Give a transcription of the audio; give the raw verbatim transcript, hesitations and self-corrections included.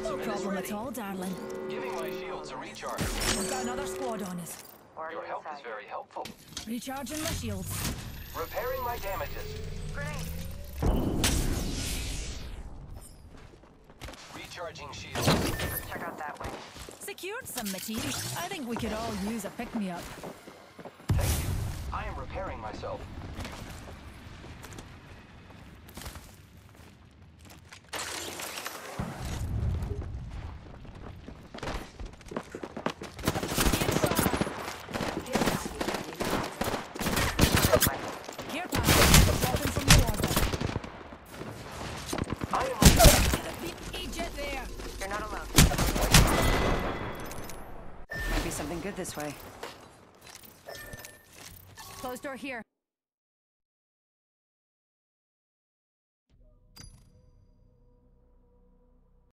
No problem at all, darling. Giving my shields a recharge. We've got another squad on us. Your help is very helpful. Recharging my shields. Repairing my damages. Grenade. Recharging shields. Let's check out that way. Secured some material. I think we could all use a pick-me-up. Thank you. I am repairing myself. Here, Pastor. Dropping from the water. I am Egypt there. You're not alone. Might be something good this way. Closed door here.